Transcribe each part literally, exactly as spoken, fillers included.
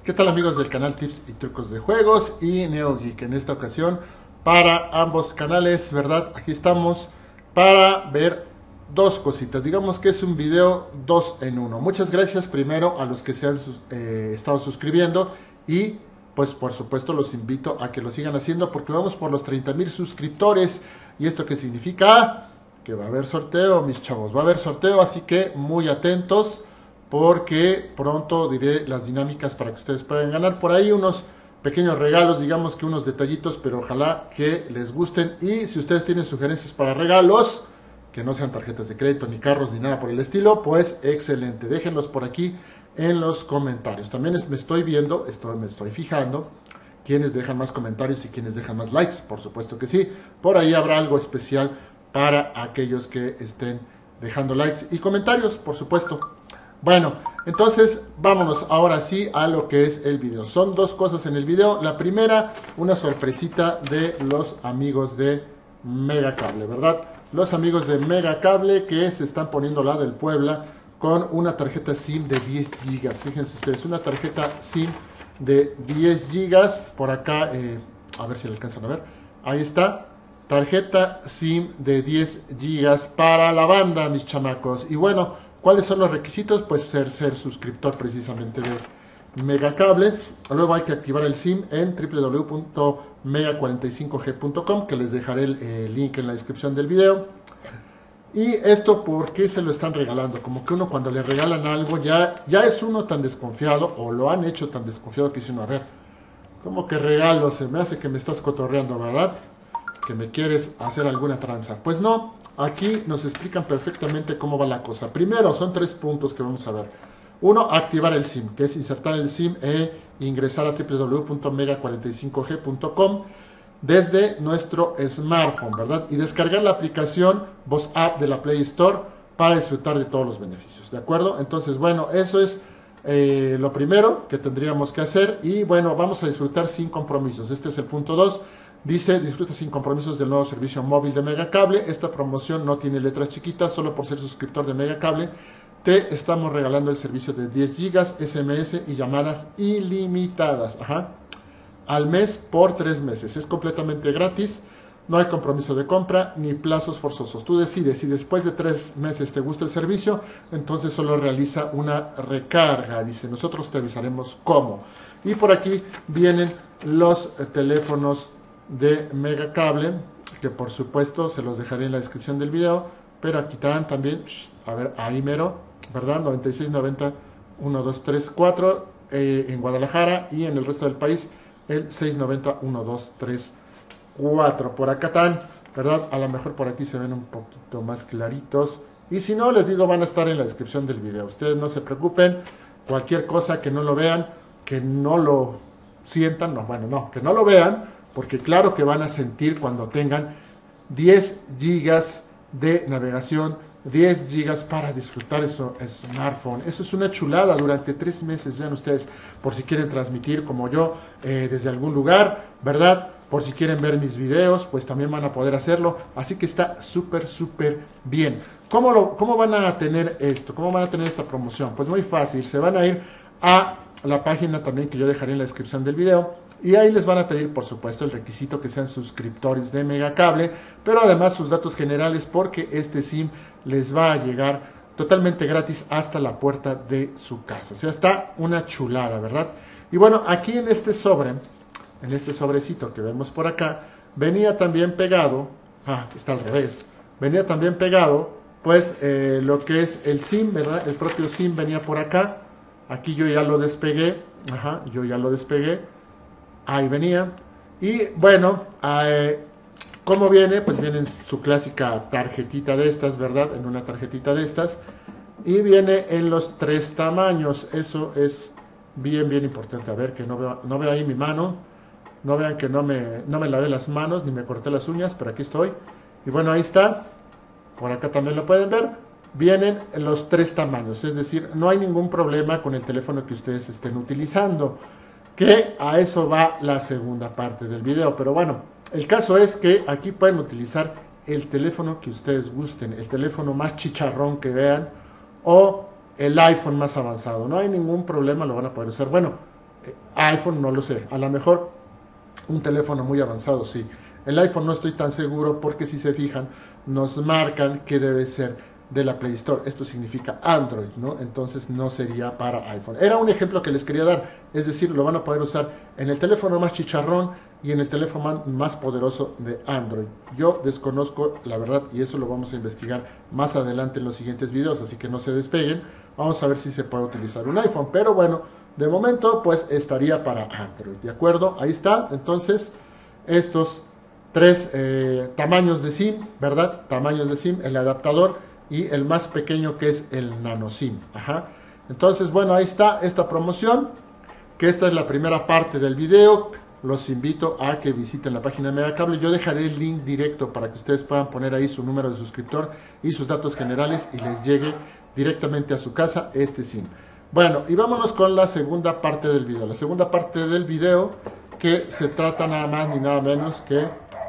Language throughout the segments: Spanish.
¿Qué tal amigos del canal Tips y Trucos de Juegos y NeoGeek? En esta ocasión para ambos canales, ¿verdad? Aquí estamos para ver dos cositas. Digamos que es un video dos en uno. Muchas gracias primero a los que se han eh, estado suscribiendo y pues por supuesto los invito a que lo sigan haciendo porque vamos por los treinta mil suscriptores. ¿Y esto qué significa? Que va a haber sorteo, mis chavos. Va a haber sorteo, así que muy atentos, porque pronto diré las dinámicas para que ustedes puedan ganar por ahí unos pequeños regalos, digamos que unos detallitos, pero ojalá que les gusten. Y si ustedes tienen sugerencias para regalos, que no sean tarjetas de crédito, ni carros, ni nada por el estilo, pues excelente, déjenlos por aquí en los comentarios. También me estoy viendo, estoy, me estoy fijando, quienes dejan más comentarios y quienes dejan más likes, por supuesto que sí. Por ahí habrá algo especial para aquellos que estén dejando likes y comentarios, por supuesto. Bueno, entonces vámonos ahora sí a lo que es el video. Son dos cosas en el video. La primera, una sorpresita de los amigos de Megacable, ¿verdad? Los amigos de Megacable que se están poniendo la del Puebla con una tarjeta SIM de diez gigas. Fíjense ustedes, una tarjeta SIM de diez gigas. Por acá, eh, a ver si le alcanzan a ver. Ahí está. Tarjeta SIM de diez gigas para la banda, mis chamacos. Y bueno, ¿cuáles son los requisitos? Pues ser, ser suscriptor precisamente de Megacable. Luego hay que activar el SIM en w w w punto mega cuarenta y cinco g punto com, que les dejaré el, el link en la descripción del video. Y esto, ¿por qué se lo están regalando? Como que uno cuando le regalan algo ya, ya es uno tan desconfiado, o lo han hecho tan desconfiado que dicen, a ver, ¿cómo que regalo? Se me hace que me estás cotorreando, ¿verdad? Que me quieres hacer alguna tranza. Pues no, aquí nos explican perfectamente cómo va la cosa. Primero, son tres puntos que vamos a ver. Uno, activar el SIM, que es insertar el SIM e ingresar a w w w punto mega cuarenta y cinco g punto com desde nuestro smartphone, ¿verdad? Y descargar la aplicación Voz App de la Play Store para disfrutar de todos los beneficios, ¿de acuerdo? Entonces, bueno, eso es eh, lo primero que tendríamos que hacer. Y bueno, vamos a disfrutar sin compromisos. Este es el punto dos. Dice, disfruta sin compromisos del nuevo servicio móvil de Megacable. Esta promoción no tiene letras chiquitas, solo por ser suscriptor de Megacable te estamos regalando el servicio de diez gigas, S M S y llamadas ilimitadas, ajá, al mes por tres meses. Es completamente gratis, no hay compromiso de compra ni plazos forzosos. Tú decides, si después de tres meses te gusta el servicio, entonces solo realiza una recarga. Dice, nosotros te avisaremos cómo. Y por aquí vienen los teléfonos de Megacable, que por supuesto se los dejaré en la descripción del video, pero aquí están también, a ver, ahí mero, ¿verdad? noventa y seis noventa uno dos tres cuatro eh, en Guadalajara, y en el resto del país el seis noventa uno dos tres cuatro. Por acá están, ¿verdad? A lo mejor por aquí se ven un poquito más claritos, y si no, les digo, van a estar en la descripción del video. Ustedes no se preocupen, cualquier cosa que no lo vean, que no lo sientan, no, bueno, no, que no lo vean, porque claro que van a sentir cuando tengan diez gigas de navegación, diez gigas para disfrutar eso smartphone. Eso es una chulada durante tres meses, vean ustedes, por si quieren transmitir como yo eh, desde algún lugar, ¿verdad? Por si quieren ver mis videos, pues también van a poder hacerlo. Así que está súper, súper bien. ¿Cómo, lo, ¿Cómo van a tener esto? ¿Cómo van a tener esta promoción? Pues muy fácil, se van a ir a la página también que yo dejaré en la descripción del video, y ahí les van a pedir, por supuesto, el requisito que sean suscriptores de Megacable, pero además sus datos generales, porque este SIM les va a llegar totalmente gratis hasta la puerta de su casa. O sea, está una chulada, ¿verdad? Y bueno, aquí en este sobre, en este sobrecito que vemos por acá, venía también pegado, ah, está al revés, venía también pegado, pues, eh, lo que es el SIM, ¿verdad? El propio SIM venía por acá. Aquí yo ya lo despegué, ajá, yo ya lo despegué, ahí venía. Y bueno, eh, ¿cómo viene? Pues viene en su clásica tarjetita de estas, ¿verdad? En una tarjetita de estas. Y viene en los tres tamaños, eso es bien, bien importante. A ver, que no veo, no veo ahí mi mano, no vean que no me, no me lavé las manos, ni me corté las uñas, pero aquí estoy. Y bueno, ahí está, por acá también lo pueden ver. Vienen en los tres tamaños, es decir, no hay ningún problema con el teléfono que ustedes estén utilizando, que a eso va la segunda parte del video. Pero bueno, el caso es que aquí pueden utilizar el teléfono que ustedes gusten, el teléfono más chicharrón que vean, o el iPhone más avanzado, no hay ningún problema, lo van a poder usar. Bueno, Eh, iPhone no lo sé, a lo mejor un teléfono muy avanzado sí. El iPhone no estoy tan seguro porque si se fijan nos marcan que debe ser de la Play Store. Esto significa Android, ¿no? Entonces no sería para iPhone. Era un ejemplo que les quería dar, es decir, lo van a poder usar en el teléfono más chicharrón y en el teléfono más poderoso de Android. Yo desconozco la verdad y eso lo vamos a investigar más adelante en los siguientes videos, así que no se despeguen. Vamos a ver si se puede utilizar un iPhone, pero bueno, de momento pues estaría para Android, ¿de acuerdo? Ahí está, entonces estos tres eh, tamaños de SIM, ¿verdad? Tamaños de SIM, el adaptador y el más pequeño que es el nano SIM. Ajá. Entonces, bueno, ahí está esta promoción, que esta es la primera parte del video. Los invito a que visiten la página de Megacable. Yo dejaré el link directo para que ustedes puedan poner ahí su número de suscriptor y sus datos generales y les llegue directamente a su casa este SIM. Bueno, y vámonos con la segunda parte del video. La segunda parte del video que se trata nada más ni nada menos que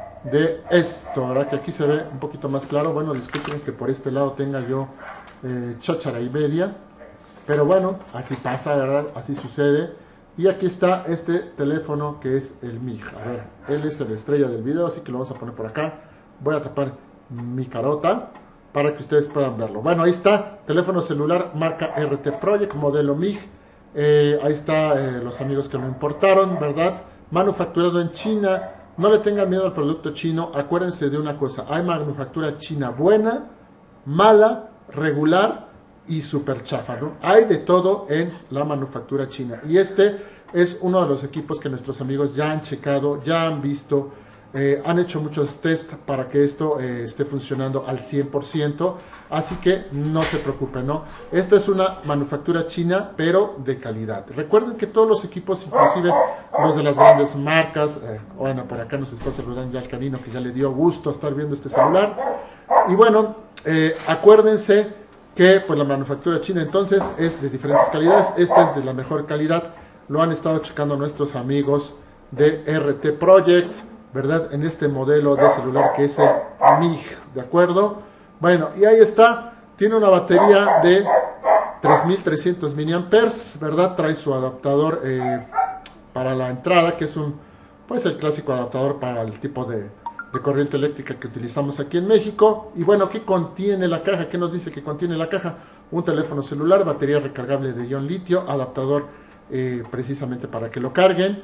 de esto, ¿verdad? Que aquí se ve un poquito más claro. Bueno, disculpen que por este lado tenga yo eh, cháchara y media, pero bueno, así pasa, ¿verdad? Así sucede. Y aquí está este teléfono que es el M I G. A ver, él es la estrella del video, así que lo vamos a poner por acá. Voy a tapar mi carota para que ustedes puedan verlo. Bueno, ahí está, teléfono celular marca R T Project, modelo M I G. Eh, ahí está eh, los amigos que lo importaron, ¿verdad? Manufacturado en China. No le tengan miedo al producto chino, acuérdense de una cosa, hay manufactura china buena, mala, regular y super chafa, ¿no? Hay de todo en la manufactura china y este es uno de los equipos que nuestros amigos ya han checado, ya han visto, eh, han hecho muchos test para que esto eh, esté funcionando al cien por ciento, así que no se preocupen, ¿no? Esta es una manufactura china, pero de calidad. Recuerden que todos los equipos, inclusive los de las grandes marcas, eh, bueno, por acá nos está saludando ya el canino que ya le dio gusto estar viendo este celular. Y bueno, eh, acuérdense que pues la manufactura china entonces es de diferentes calidades. Esta es de la mejor calidad, lo han estado checando nuestros amigos de R T Project, ¿verdad? En este modelo de celular que es el M I G, ¿de acuerdo? Bueno, y ahí está, tiene una batería de tres mil trescientos miliamperios hora, ¿verdad? Trae su adaptador eh, para la entrada, que es un, pues el clásico adaptador para el tipo de, de corriente eléctrica que utilizamos aquí en México. Y bueno, ¿qué contiene la caja? ¿Qué nos dice que contiene la caja? Un teléfono celular, batería recargable de ion litio, adaptador eh, precisamente para que lo carguen,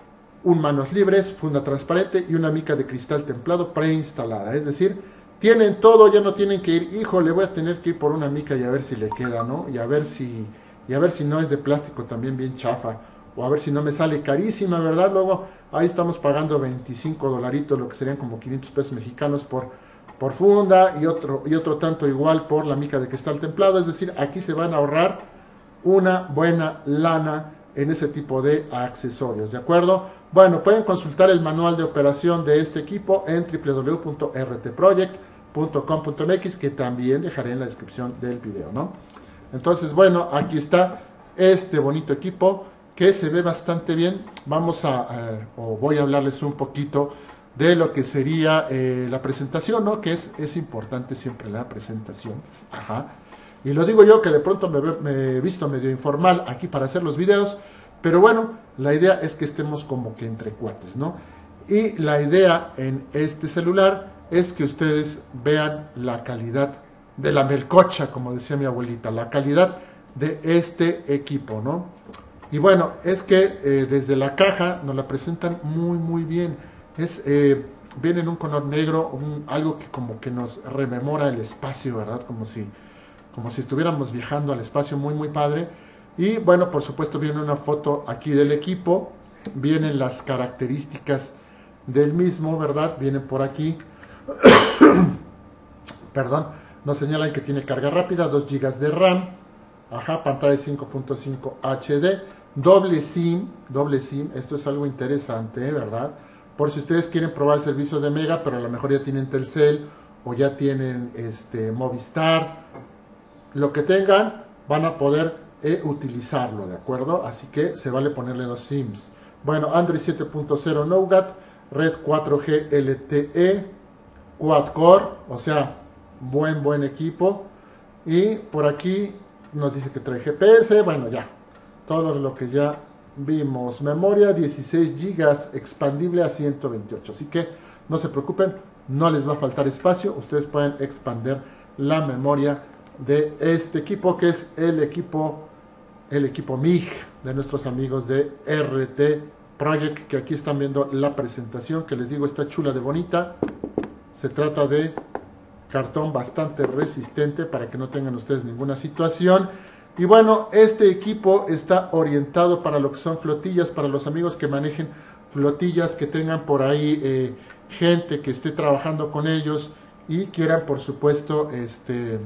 un manos libres, funda transparente y una mica de cristal templado preinstalada. Es decir, tienen todo, ya no tienen que ir, híjole, voy a tener que ir por una mica y a ver si le queda, ¿no? Y a ver si, y a ver si no es de plástico también bien chafa, o a ver si no me sale carísima, ¿verdad? Luego ahí estamos pagando veinticinco dolaritos, lo que serían como quinientos pesos mexicanos por, por funda, y otro, y otro tanto igual por la mica de cristal templado. Es decir, aquí se van a ahorrar una buena lana en ese tipo de accesorios, ¿de acuerdo? Bueno, pueden consultar el manual de operación de este equipo en w w w punto r t project punto com punto m x, que también dejaré en la descripción del video, ¿no? Entonces, bueno, aquí está este bonito equipo que se ve bastante bien. Vamos a, eh, o voy a hablarles un poquito de lo que sería eh, la presentación, ¿no? Que es, es importante siempre la presentación, ajá. Y lo digo yo que de pronto me, me he visto medio informal aquí para hacer los videos, pero bueno, la idea es que estemos como que entre cuates, ¿no? Y la idea en este celular es que ustedes vean la calidad de la melcocha, como decía mi abuelita, la calidad de este equipo, ¿no? Y bueno, es que eh, desde la caja nos la presentan muy muy bien. Es, eh, viene en un color negro, un, algo que como que nos rememora el espacio, ¿verdad? Como si, como si estuviéramos viajando al espacio, muy muy padre. Y bueno, por supuesto viene una foto aquí del equipo, vienen las características del mismo, ¿verdad? Vienen por aquí, perdón, nos señalan que tiene carga rápida, dos gigas de RAM, ajá, pantalla de cinco punto cinco H D, doble SIM, doble SIM, esto es algo interesante, ¿verdad? Por si ustedes quieren probar el servicio de Mega, pero a lo mejor ya tienen Telcel o ya tienen este, Movistar, lo que tengan, van a poder E utilizarlo, ¿de acuerdo? Así que se vale ponerle dos SIMs. Bueno, Android siete punto cero Nougat, red cuatro G L T E, quad core, o sea, buen buen equipo. Y por aquí nos dice que trae G P S, bueno, ya, todo lo que ya vimos memoria dieciséis gigas expandible a ciento veintiocho, así que no se preocupen, no les va a faltar espacio, ustedes pueden expandir la memoria de este equipo, que es el equipo el equipo M I G de nuestros amigos de R T Project, que aquí están viendo la presentación, que les digo está chula de bonita. Se trata de cartón bastante resistente para que no tengan ustedes ninguna situación. Y bueno, este equipo está orientado para lo que son flotillas, para los amigos que manejen flotillas, que tengan por ahí eh, gente que esté trabajando con ellos y quieran, por supuesto, este,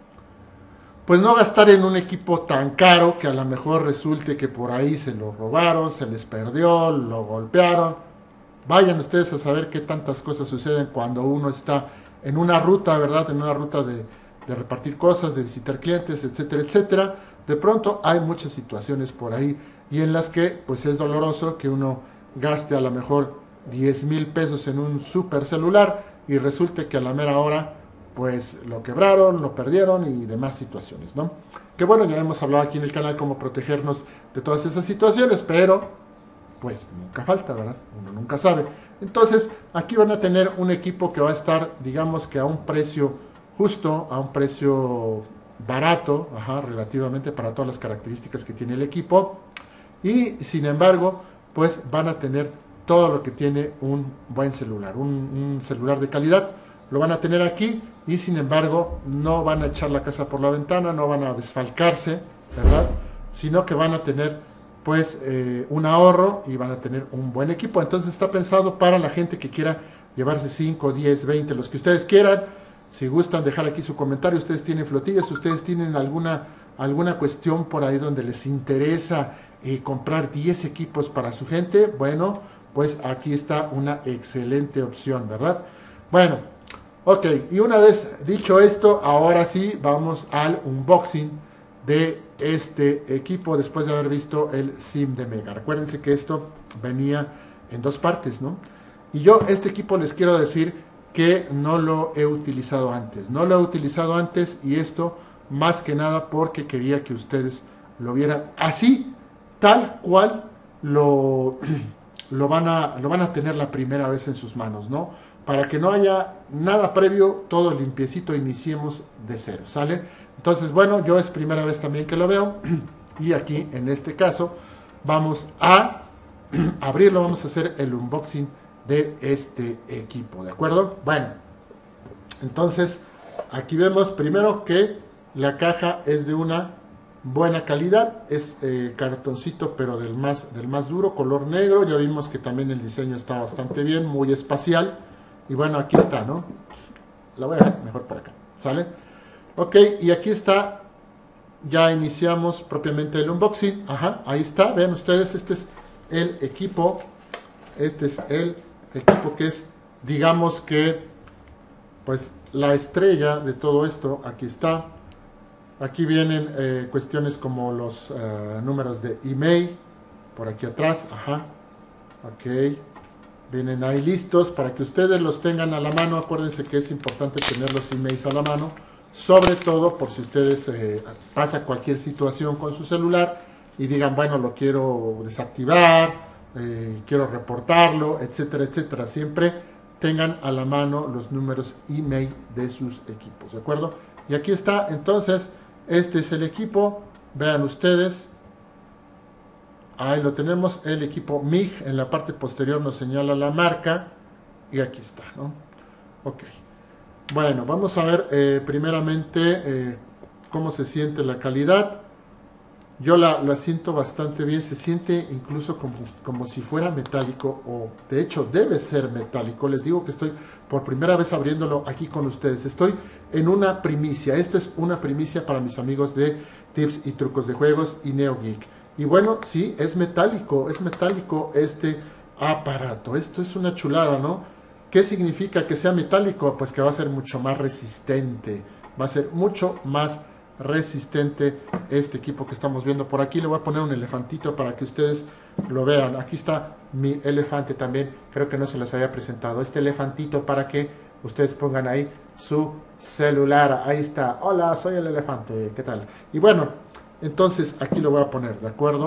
pues no gastar en un equipo tan caro que a lo mejor resulte que por ahí se lo robaron, se les perdió, lo golpearon. Vayan ustedes a saber qué tantas cosas suceden cuando uno está en una ruta, ¿verdad? En una ruta de, de repartir cosas, de visitar clientes, etcétera, etcétera. De pronto hay muchas situaciones por ahí y en las que pues es doloroso que uno gaste a lo mejor diez mil pesos en un super celular y resulte que a la mera hora pues lo quebraron, lo perdieron y demás situaciones, ¿no? Que bueno, ya hemos hablado aquí en el canal cómo protegernos de todas esas situaciones, pero pues nunca falta, ¿verdad? Uno nunca sabe. Entonces, aquí van a tener un equipo que va a estar, digamos que a un precio justo, a un precio barato, ajá, relativamente para todas las características que tiene el equipo. Y, sin embargo, pues van a tener todo lo que tiene un buen celular, un, un celular de calidad. Lo van a tener aquí y, sin embargo, no van a echar la casa por la ventana, no van a desfalcarse, ¿verdad? Sino que van a tener pues eh, un ahorro y van a tener un buen equipo. Entonces está pensado para la gente que quiera llevarse cinco, diez, veinte, los que ustedes quieran. Si gustan dejar aquí su comentario, ustedes tienen flotillas, ustedes tienen alguna, alguna cuestión por ahí donde les interesa eh, comprar diez equipos para su gente, bueno, pues aquí está una excelente opción, ¿verdad? Bueno, ok, y una vez dicho esto, ahora sí vamos al unboxing de este equipo después de haber visto el SIM de Mega. Recuérdense que esto venía en dos partes, ¿no? Y yo este equipo les quiero decir que no lo he utilizado antes, no lo he utilizado antes y esto más que nada porque quería que ustedes lo vieran así, tal cual lo, lo, van a, lo van a tener la primera vez en sus manos, ¿no? Para que no haya nada previo, todo limpiecito, iniciemos de cero, ¿sale? Entonces, bueno, yo es primera vez también que lo veo y aquí en este caso vamos a abrirlo, vamos a hacer el unboxing de este equipo, ¿de acuerdo? Bueno, entonces aquí vemos primero que la caja es de una buena calidad, es eh, cartoncito pero del más, del más duro, color negro, ya vimos que también el diseño está bastante bien, muy espacial y bueno, aquí está, ¿no? La voy a dejar mejor por acá, ¿sale? Ok, y aquí está, ya iniciamos propiamente el unboxing, ajá, ahí está, vean ustedes, este es el equipo, este es el equipo que es, digamos que, pues, la estrella de todo esto, aquí está, aquí vienen eh, cuestiones como los uh, números de email, por aquí atrás, ajá, ok, vienen ahí listos para que ustedes los tengan a la mano, acuérdense que es importante tener los emails a la mano, sobre todo por si ustedes eh, pasa cualquier situación con su celular y digan, bueno, lo quiero desactivar, eh, quiero reportarlo, etcétera, etcétera. Siempre tengan a la mano los números email de sus equipos, ¿de acuerdo? Y aquí está, entonces, este es el equipo, vean ustedes, ahí lo tenemos, el equipo M I G, en la parte posterior nos señala la marca y aquí está, ¿no? Ok. Bueno, vamos a ver eh, primeramente eh, cómo se siente la calidad. Yo la, la siento bastante bien, se siente incluso como, como si fuera metálico, o de hecho debe ser metálico. Les digo que estoy por primera vez abriéndolo aquí con ustedes. Estoy en una primicia, esta es una primicia para mis amigos de Tips y Trucos de Juegos y NeoGeek. Y bueno, sí, es metálico, es metálico este aparato. Esto es una chulada, ¿no? ¿Qué significa que sea metálico? Pues que va a ser mucho más resistente, va a ser mucho más resistente este equipo que estamos viendo por aquí. Le voy a poner un elefantito para que ustedes lo vean. Aquí está mi elefante también, creo que no se los había presentado. Este elefantito para que ustedes pongan ahí su celular. Ahí está, hola, soy el elefante, ¿qué tal? Y bueno, entonces aquí lo voy a poner, ¿de acuerdo?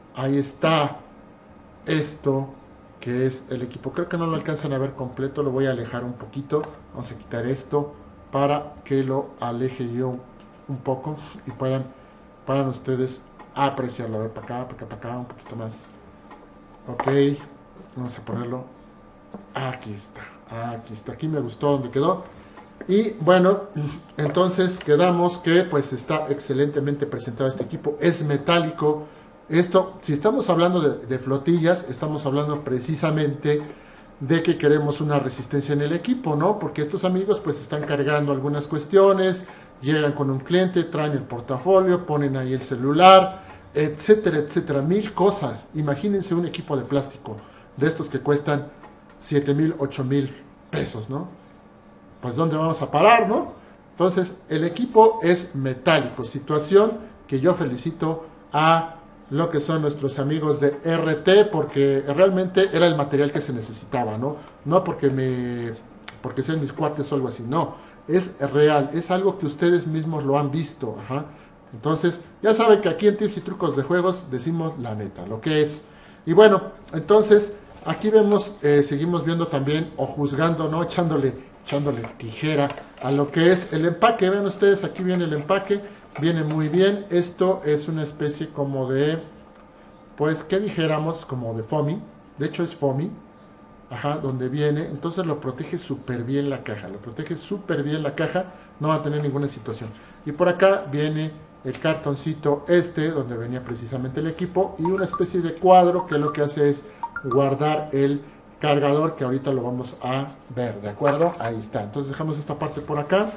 ahí está esto que es el equipo. Creo que no lo alcanzan a ver completo, lo voy a alejar un poquito. Vamos a quitar esto para que lo aleje yo un poco y puedan, puedan ustedes apreciarlo. A ver, para acá, para acá, para acá, un poquito más. Ok, vamos a ponerlo. Aquí está, aquí está, aquí me gustó donde quedó. Y bueno, entonces quedamos que pues está excelentemente presentado este equipo. Es metálico. Esto, si estamos hablando de, de flotillas, estamos hablando precisamente de que queremos una resistencia en el equipo, ¿no? Porque estos amigos pues están cargando algunas cuestiones, llegan con un cliente, traen el portafolio, ponen ahí el celular, etcétera, etcétera, mil cosas. Imagínense un equipo de plástico, de estos que cuestan siete mil, ocho mil pesos, ¿no? Pues ¿dónde vamos a parar, no? Entonces, el equipo es metálico, situación que yo felicito a lo que son nuestros amigos de R T, porque realmente era el material que se necesitaba, ¿no? No porque me, porque sean mis cuates o algo así, no, es real, es algo que ustedes mismos lo han visto, ajá. Entonces, ya saben que aquí en Tips y Trucos de Juegos decimos la neta, lo que es. Y bueno, entonces, aquí vemos, eh, seguimos viendo también, o juzgando, ¿no? Echándole, echándole tijera a lo que es el empaque. Vean ustedes, aquí viene el empaque. Viene muy bien. Esto es una especie como de, pues, ¿qué dijéramos? Como de foamy. De hecho es foamy. Ajá, donde viene. Entonces lo protege súper bien la caja. Lo protege súper bien la caja. No va a tener ninguna situación. Y por acá viene el cartoncito este, donde venía precisamente el equipo. Y una especie de cuadro que lo que hace es guardar el cargador, que ahorita lo vamos a ver. ¿De acuerdo? Ahí está. Entonces dejamos esta parte por acá.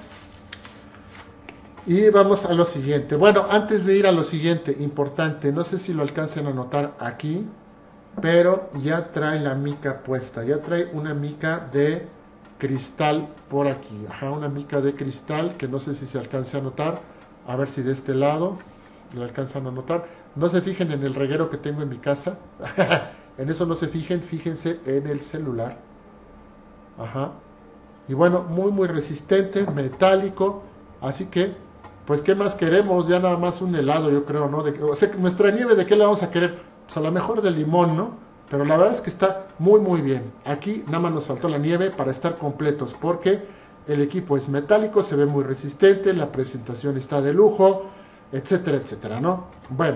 Y vamos a lo siguiente. Bueno, antes de ir a lo siguiente, importante, no sé si lo alcancen a notar aquí, pero ya trae la mica puesta, ya trae una mica de cristal por aquí, ajá, una mica de cristal que no sé si se alcance a notar, a ver si de este lado lo alcanzan a notar. No se fijen en el reguero que tengo en mi casa, en eso no se fijen, fíjense en el celular, ajá, y bueno, muy muy resistente, metálico, así que pues, ¿qué más queremos? Ya nada más un helado, yo creo, ¿no? De, o sea, nuestra nieve, ¿de qué la vamos a querer? Pues a lo mejor de limón, ¿no? Pero la verdad es que está muy, muy bien. Aquí nada más nos faltó la nieve para estar completos, porque el equipo es metálico, se ve muy resistente, la presentación está de lujo, etcétera, etcétera, ¿no? Bueno,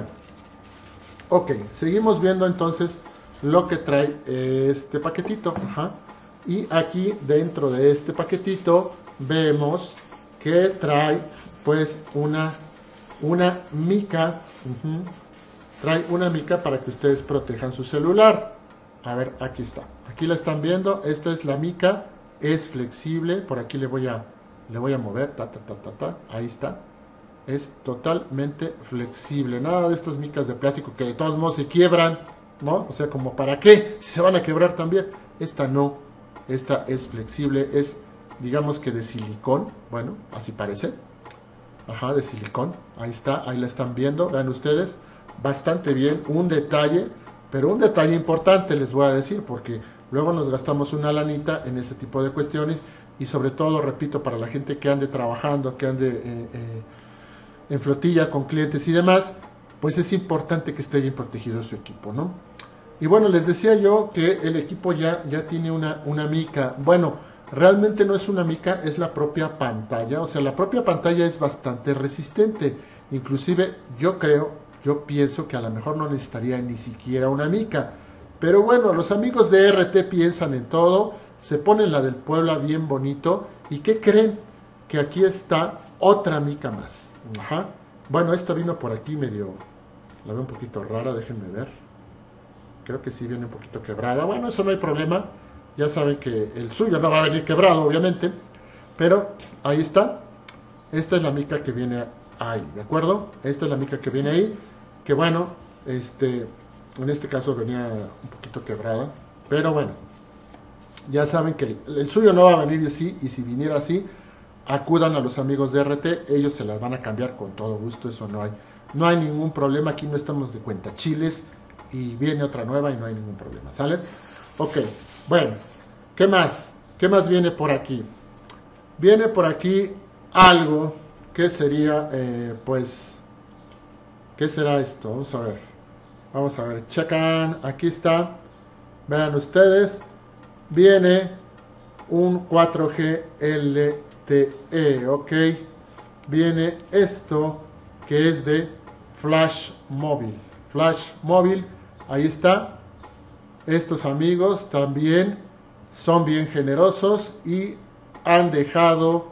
ok, seguimos viendo entonces lo que trae este paquetito. Ajá. Y aquí dentro de este paquetito vemos que trae pues una, una mica, uh-huh. Trae una mica para que ustedes protejan su celular. A ver, aquí está, aquí la están viendo, esta es la mica, es flexible, por aquí le voy a, le voy a mover, ta, ta, ta, ta, ta, ahí está, es totalmente flexible, nada de estas micas de plástico que de todos modos se quiebran, ¿no? O sea, como para qué, si se van a quebrar también, esta no, esta es flexible, es digamos que de silicón, bueno, así parece. Ajá, de silicón, ahí está, ahí la están viendo, vean ustedes, bastante bien, un detalle, pero un detalle importante les voy a decir, porque luego nos gastamos una lanita en este tipo de cuestiones, y sobre todo, repito, para la gente que ande trabajando, que ande eh, eh, en flotilla con clientes y demás, pues es importante que esté bien protegido su equipo, ¿no? Y bueno, les decía yo que el equipo ya, ya tiene una, una mica, bueno, realmente no es una mica, es la propia pantalla, o sea, la propia pantalla es bastante resistente, inclusive yo creo, yo pienso que a lo mejor no necesitaría ni siquiera una mica, pero bueno, los amigos de R T piensan en todo, se ponen la del Puebla bien bonito, ¿y qué creen? Que aquí está otra mica más, ajá, bueno, esta vino por aquí medio, la veo un poquito rara, déjenme ver, creo que sí viene un poquito quebrada, bueno, eso no hay problema, ya saben que el suyo no va a venir quebrado, obviamente. Pero ahí está. Esta es la mica que viene ahí, ¿de acuerdo? Esta es la mica que viene ahí. Que bueno, este, en este caso venía un poquito quebrada. Pero bueno, ya saben que el, el suyo no va a venir así. Y si viniera así, acudan a los amigos de R T. Ellos se las van a cambiar con todo gusto. Eso no hay, no hay ningún problema. Aquí no estamos de cuenta chiles. Y viene otra nueva y no hay ningún problema. ¿Sale? Ok. Bueno, ¿qué más? ¿Qué más viene por aquí? Viene por aquí algo que sería, eh, pues, ¿qué será esto? Vamos a ver. Vamos a ver, checan, aquí está. Vean ustedes, viene un cuatro G L T E, ok. Viene esto que es de Flash Móvil. Flash Móvil, ahí está. Estos amigos también son bien generosos y han dejado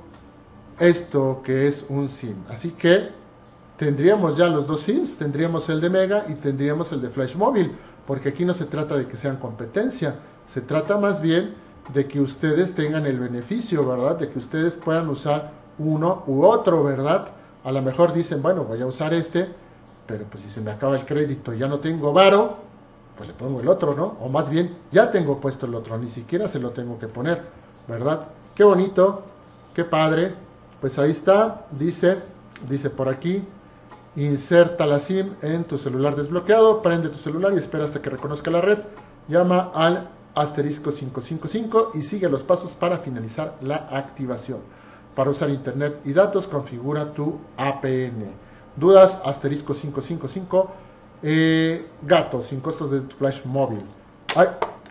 esto que es un SIM. Así que tendríamos ya los dos SIMs, tendríamos el de Mega y tendríamos el de Flash Móvil, porque aquí no se trata de que sean competencia, se trata más bien de que ustedes tengan el beneficio, ¿verdad? De que ustedes puedan usar uno u otro, ¿verdad? A lo mejor dicen, bueno, voy a usar este, pero pues si se me acaba el crédito y ya no tengo varo, pues le pongo el otro, ¿no? O más bien, ya tengo puesto el otro, ni siquiera se lo tengo que poner, ¿verdad? Qué bonito, qué padre. Pues ahí está, dice, dice por aquí, inserta la SIM en tu celular desbloqueado, prende tu celular y espera hasta que reconozca la red, llama al asterisco cinco cinco cinco y sigue los pasos para finalizar la activación. Para usar internet y datos, configura tu A P N. Dudas, asterisco cinco cinco cinco, eh, gato, sin costos de Flash Móvil. Ay,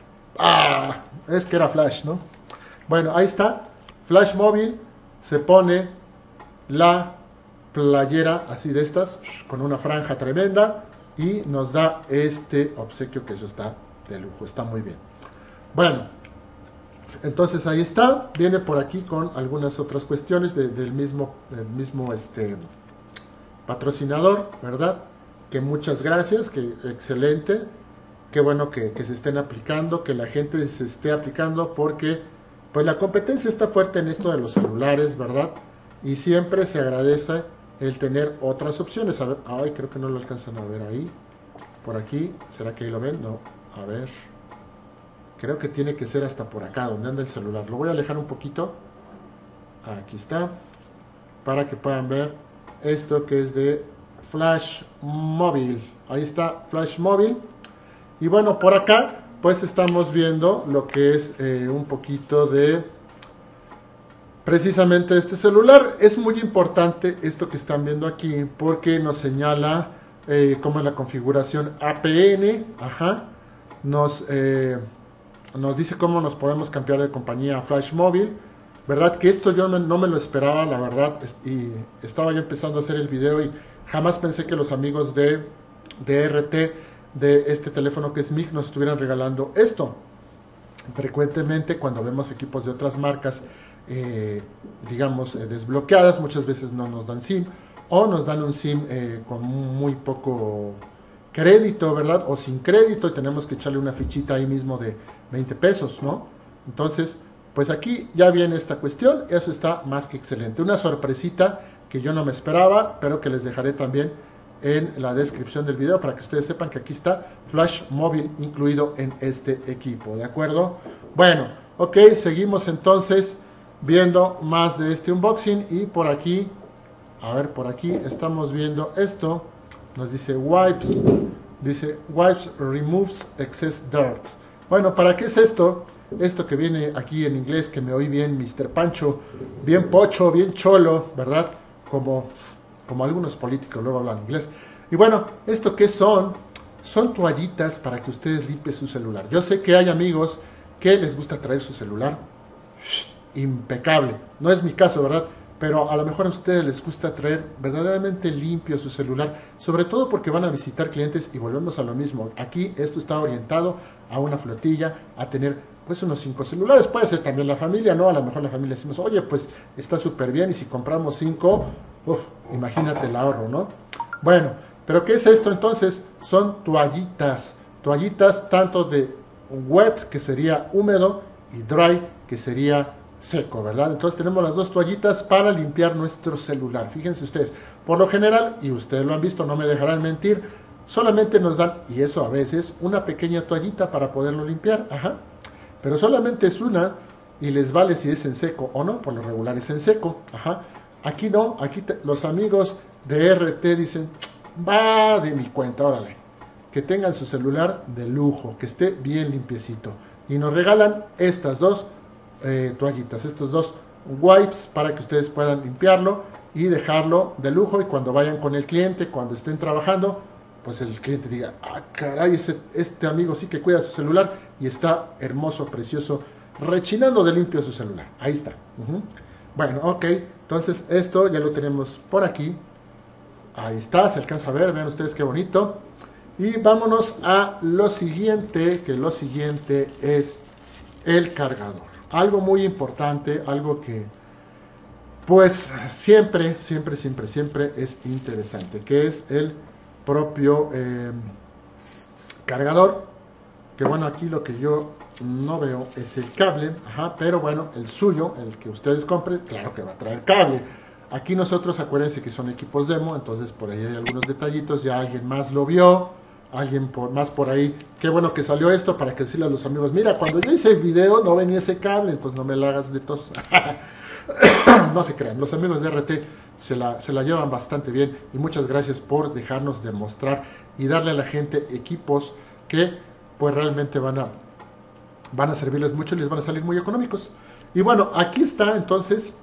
ah, es que era Flash, ¿no? Bueno, ahí está, Flash Móvil, se pone la playera así de estas, con una franja tremenda, y nos da este obsequio que eso está de lujo, está muy bien. Bueno, entonces ahí está, viene por aquí con algunas otras cuestiones de, del mismo, del mismo este, patrocinador, ¿verdad? Que muchas gracias, que excelente, qué bueno que, que se estén aplicando, que la gente se esté aplicando, porque pues la competencia está fuerte en esto de los celulares, ¿verdad? Y siempre se agradece el tener otras opciones. A ver, ay, creo que no lo alcanzan a ver ahí. Por aquí, ¿será que ahí lo ven? No, a ver. Creo que tiene que ser hasta por acá, donde anda el celular. Lo voy a alejar un poquito. Aquí está. Para que puedan ver esto que es de Flash Móvil. Ahí está, Flash Móvil. Y bueno, por acá pues estamos viendo lo que es eh, un poquito de precisamente este celular. Es muy importante esto que están viendo aquí, porque nos señala eh, cómo es la configuración A P N, ajá, nos, eh, nos dice cómo nos podemos cambiar de compañía a Flash Móvil, ¿verdad? Que esto yo no, no me lo esperaba, la verdad, y estaba yo empezando a hacer el video y jamás pensé que los amigos de, de R T, de este teléfono que es M I G, nos estuvieran regalando esto. Frecuentemente cuando vemos equipos de otras marcas, eh, digamos, eh, desbloqueadas, muchas veces no nos dan SIM, o nos dan un SIM eh, con muy poco crédito, ¿verdad? O sin crédito, y tenemos que echarle una fichita ahí mismo de veinte pesos, ¿no? Entonces, pues aquí ya viene esta cuestión, eso está más que excelente. Una sorpresita que yo no me esperaba, pero que les dejaré también en la descripción del video para que ustedes sepan que aquí está Flash Móvil incluido en este equipo, ¿de acuerdo? Bueno, ok, seguimos entonces viendo más de este unboxing, y por aquí, a ver, por aquí estamos viendo esto, nos dice Wipes, dice Wipes Removes Excess Dirt. Bueno, ¿para qué es esto? Esto que viene aquí en inglés, que me oí bien, mister Pancho, bien pocho, bien cholo, ¿verdad? Como... como algunos políticos luego hablan inglés. Y bueno, ¿esto qué son? Son toallitas para que ustedes limpien su celular. Yo sé que hay amigos que les gusta traer su celular impecable. No es mi caso, ¿verdad? Pero a lo mejor a ustedes les gusta traer verdaderamente limpio su celular, sobre todo porque van a visitar clientes, y volvemos a lo mismo. Aquí esto está orientado a una flotilla, a tener pues unos cinco celulares. Puede ser también la familia, ¿no? A lo mejor la familia decimos, oye, pues está súper bien, y si compramos cinco, uf, imagínate el ahorro, ¿no? Bueno, pero ¿qué es esto entonces? Son toallitas, toallitas tanto de wet, que sería húmedo, y dry, que sería seco, ¿verdad? Entonces tenemos las dos toallitas para limpiar nuestro celular. Fíjense ustedes, por lo general, y ustedes lo han visto, no me dejarán mentir, solamente nos dan, y eso a veces, una pequeña toallita para poderlo limpiar, ajá. Pero solamente es una, y les vale si es en seco o no, por lo regular es en seco, ajá. Aquí no, aquí te, los amigos de R T dicen, va de mi cuenta, órale, que tengan su celular de lujo, que esté bien limpiecito, y nos regalan estas dos eh, toallitas, estos dos wipes para que ustedes puedan limpiarlo y dejarlo de lujo, y cuando vayan con el cliente, cuando estén trabajando, pues el cliente diga, ah, caray, ese, este amigo sí que cuida su celular y está hermoso, precioso, rechinando de limpio su celular. Ahí está. Uh-huh. Bueno, ok, entonces esto ya lo tenemos por aquí. Ahí está, se alcanza a ver, vean ustedes qué bonito. Y vámonos a lo siguiente, que lo siguiente es el cargador. Algo muy importante, algo que pues siempre, siempre, siempre, siempre es interesante, que es el propio eh, cargador. Que bueno, aquí lo que yo no veo es el cable, ajá, pero bueno, el suyo, el que ustedes compren, claro que va a traer cable. Aquí nosotros, acuérdense que son equipos demo, entonces por ahí hay algunos detallitos, ya alguien más lo vio, alguien por, más por ahí, qué bueno que salió esto para que decirle a los amigos, mira, cuando yo hice el video no venía ese cable, entonces no me la hagas de tos. No se crean, los amigos de R T se la, se la llevan bastante bien y muchas gracias por dejarnos demostrar y darle a la gente equipos que pues realmente van a, van a servirles mucho y les van a salir muy económicos. Y bueno, aquí está entonces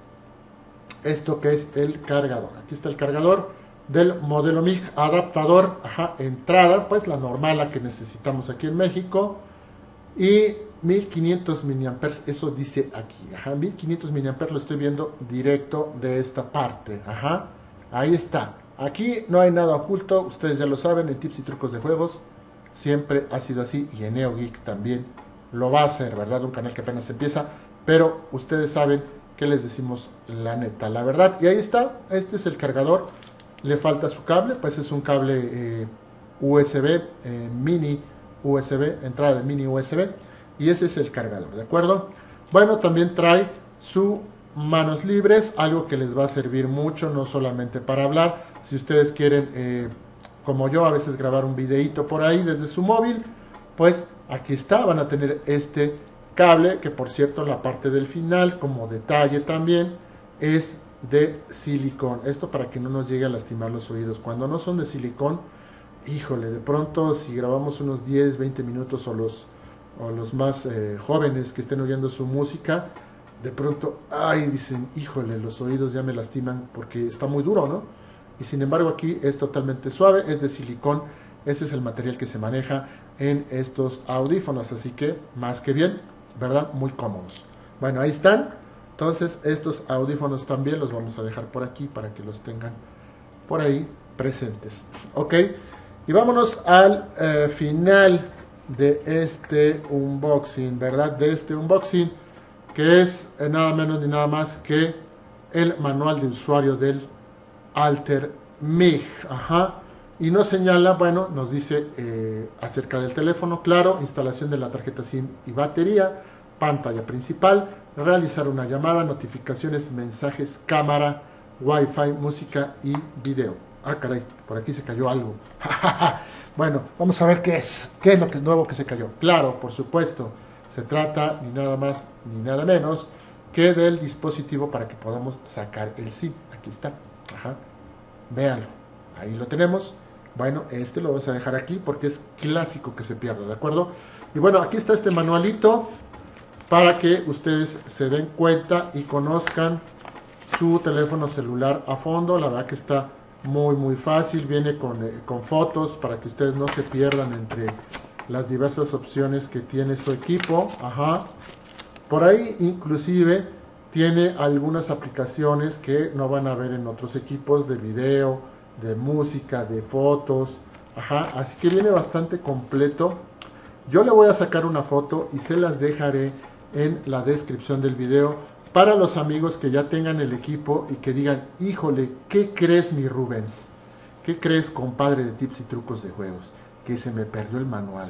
esto que es el cargador. Aquí está el cargador del modelo M I G, adaptador, ajá, entrada, pues la normal, la que necesitamos aquí en México, y mil quinientos miliamperios, eso dice aquí, ajá, mil quinientos miliamperios, lo estoy viendo directo de esta parte, ajá, ahí está. Aquí no hay nada oculto, ustedes ya lo saben, en Tips y Trucos de Juegos siempre ha sido así, y en NeoGeek también lo va a hacer, ¿verdad? Un canal que apenas empieza, pero ustedes saben que les decimos la neta, la verdad. Y ahí está, este es el cargador, le falta su cable, pues es un cable eh, U S B, eh, mini U S B, entrada de mini U S B, y ese es el cargador, ¿de acuerdo? Bueno, también trae su manos libres, algo que les va a servir mucho, no solamente para hablar, si ustedes quieren, eh, como yo, a veces grabar un videíto por ahí desde su móvil, pues aquí está, van a tener este cable, que por cierto la parte del final, como detalle también, es de silicón. Esto para que no nos llegue a lastimar los oídos. Cuando no son de silicón, híjole, de pronto si grabamos unos diez, veinte minutos o los, o los más eh, jóvenes que estén oyendo su música, de pronto, ay, dicen, híjole, los oídos ya me lastiman porque está muy duro, ¿no? Y sin embargo aquí es totalmente suave, es de silicón, ese es el material que se maneja en estos audífonos, así que más que bien, ¿verdad? Muy cómodos. Bueno, ahí están. Entonces estos audífonos también los vamos a dejar por aquí para que los tengan por ahí presentes. Ok, y vámonos al eh, final de este unboxing, ¿verdad? De este unboxing, que es eh, nada menos ni nada más que el manual de usuario del Alter M I G. Ajá. Y nos señala, bueno, nos dice eh, acerca del teléfono, claro, instalación de la tarjeta SIM y batería, pantalla principal, realizar una llamada, notificaciones, mensajes, cámara, Wi-Fi, música y video. Ah, caray, por aquí se cayó algo. Bueno, vamos a ver qué es, qué es lo que es nuevo que se cayó. Claro, por supuesto, se trata ni nada más ni nada menos que del dispositivo para que podamos sacar el SIM. Aquí está, ajá, véanlo, ahí lo tenemos. Bueno, este lo vamos a dejar aquí porque es clásico que se pierda, ¿de acuerdo? Y bueno, aquí está este manualito para que ustedes se den cuenta y conozcan su teléfono celular a fondo. La verdad que está muy muy fácil, viene con, eh, con fotos para que ustedes no se pierdan entre las diversas opciones que tiene su equipo. Ajá. Por ahí inclusive tiene algunas aplicaciones que no van a ver en otros equipos de video, de música, de fotos. Ajá. Así que viene bastante completo. Yo le voy a sacar una foto y se las dejaré en la descripción del video para los amigos que ya tengan el equipo y que digan, híjole, ¿qué crees, mi Rubens? ¿Qué crees, compadre de Tips y Trucos de Juegos? Que se me perdió el manual.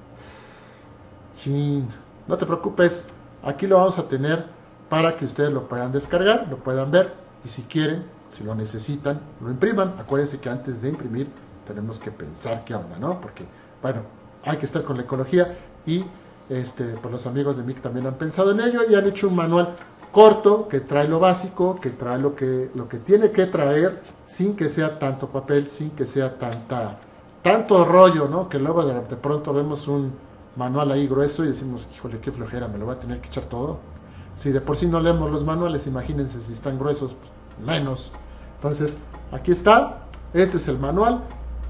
Chin, no te preocupes, aquí lo vamos a tener para que ustedes lo puedan descargar, lo puedan ver, y si quieren, si lo necesitan, lo impriman. Acuérdense que antes de imprimir tenemos que pensar qué onda, ¿no? Porque, bueno, hay que estar con la ecología y este, pues los amigos de M I C también han pensado en ello y han hecho un manual corto que trae lo básico, que trae lo que, lo que tiene que traer sin que sea tanto papel, sin que sea tanta, tanto rollo, ¿no? Que luego de, de pronto vemos un manual ahí grueso y decimos, híjole, qué flojera, me lo voy a tener que echar todo. Si de por sí no leemos los manuales, imagínense si están gruesos, pues, menos. Entonces, aquí está, este es el manual.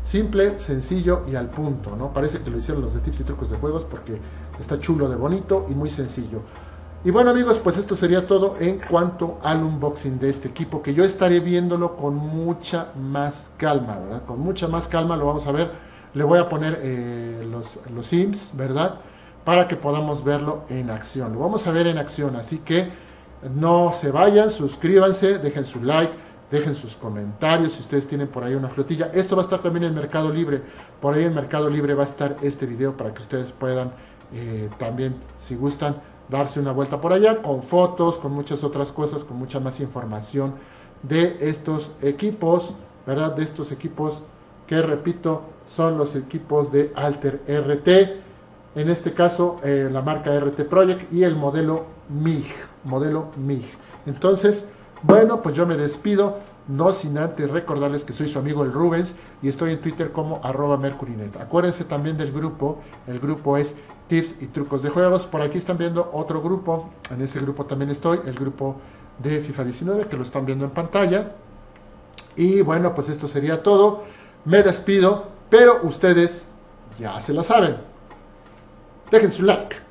simple, sencillo y al punto, ¿no? Parece que lo hicieron los de Tips y Trucos de Juegos porque está chulo de bonito y muy sencillo. Y bueno amigos, pues esto sería todo en cuanto al unboxing de este equipo, que yo estaré viéndolo con mucha más calma, ¿verdad? Con mucha más calma lo vamos a ver. Le voy a poner eh, los, los sims, ¿verdad? Para que podamos verlo en acción. Lo vamos a ver en acción, así que no se vayan, suscríbanse, dejen su like, dejen sus comentarios si ustedes tienen por ahí una flotilla. Esto va a estar también en Mercado Libre. Por ahí en Mercado Libre va a estar este video para que ustedes puedan eh, también, si gustan, darse una vuelta por allá con fotos, con muchas otras cosas, con mucha más información de estos equipos, ¿verdad? De estos equipos que, repito, son los equipos de Alter R T. En este caso, eh, la marca R T Project y el modelo M I G. Modelo M I G. Entonces, bueno, pues yo me despido, no sin antes recordarles que soy su amigo el Rubens y estoy en Twitter como arroba mercurynet. Acuérdense también del grupo, el grupo es Tips y Trucos de Juegos. Por aquí están viendo otro grupo, en ese grupo también estoy, el grupo de FIFA diecinueve, que lo están viendo en pantalla. Y bueno, pues esto sería todo. Me despido, pero ustedes ya se lo saben. Dejen su like,